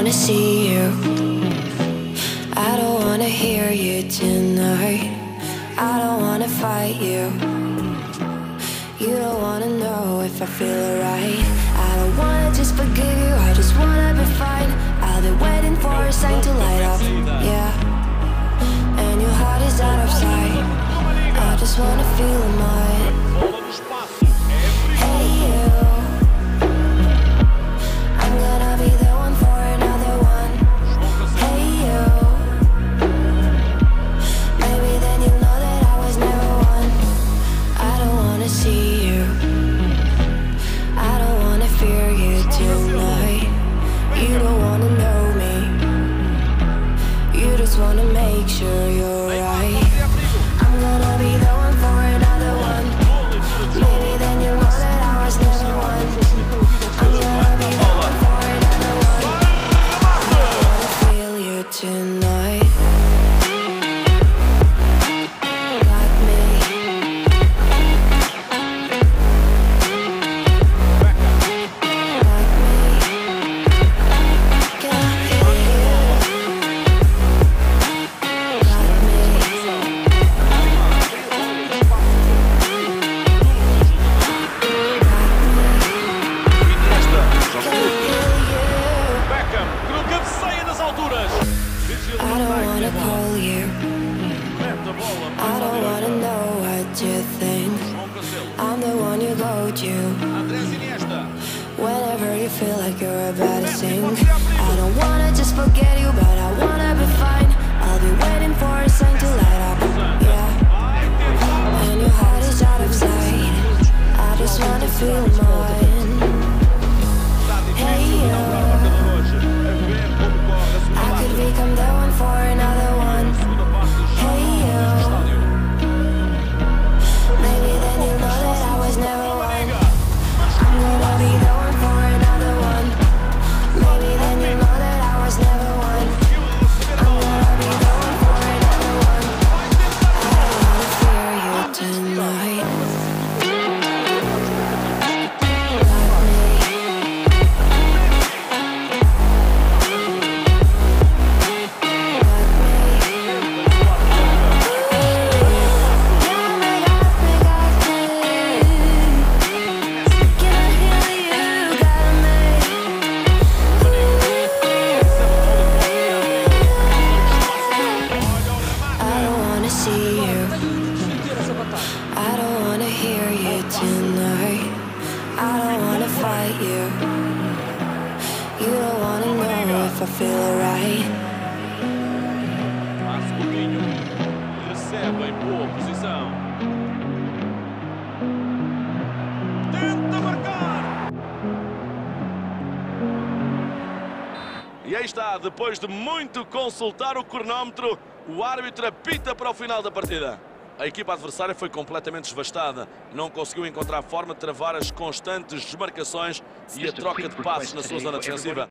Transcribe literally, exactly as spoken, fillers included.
wanna see you. I don't wanna hear you tonight. I don't wanna fight you. You don't wanna know if I feel alright. I don't wanna just forgive you, I just wanna be fine. I'll be waiting for a sign to light up, yeah. And your heart is out of sight. I just wanna feel mine. Hey you, I'm gonna be the one for another one. Hey you, maybe then you know that I was never one. I don't wanna see you, I don't wanna fear you tonight. You don't wanna know me, you just wanna make sure you're right. I'm gonna be the one for another one. Maybe then you know that I was never one. I'm gonna be the one for another one. I wanna feel you tonight. Got me. Got me. Can I hear you? Got me. I don't wanna call you, I don't wanna know what you think. I'm the one you go to whenever you feel like you're about to sink. I don't wanna just forget you, but I wanna be fine. I'll be waiting for a sign to light up, yeah. And your heart is out of sight. I just wanna feel mine. Hey you, I could become the one for another one. Hey you, maybe then you know that I was never one. I'm gonna be the one for another one. Maybe then you know that I was never one. I'm gonna be the one for another one. I don't wanna fear you tonight. Got me. I don't wanna hear you tonight. I don't wanna fight you. You don't wanna know if I feel alright. Passo Coutinho, recebe em boa posição. Tenta marcar! E aí está, depois de muito consultar o cronómetro, o árbitro apita para o final da partida. A equipa adversária foi completamente devastada. Não conseguiu encontrar forma de travar as constantes desmarcações e a troca de passos na sua zona defensiva.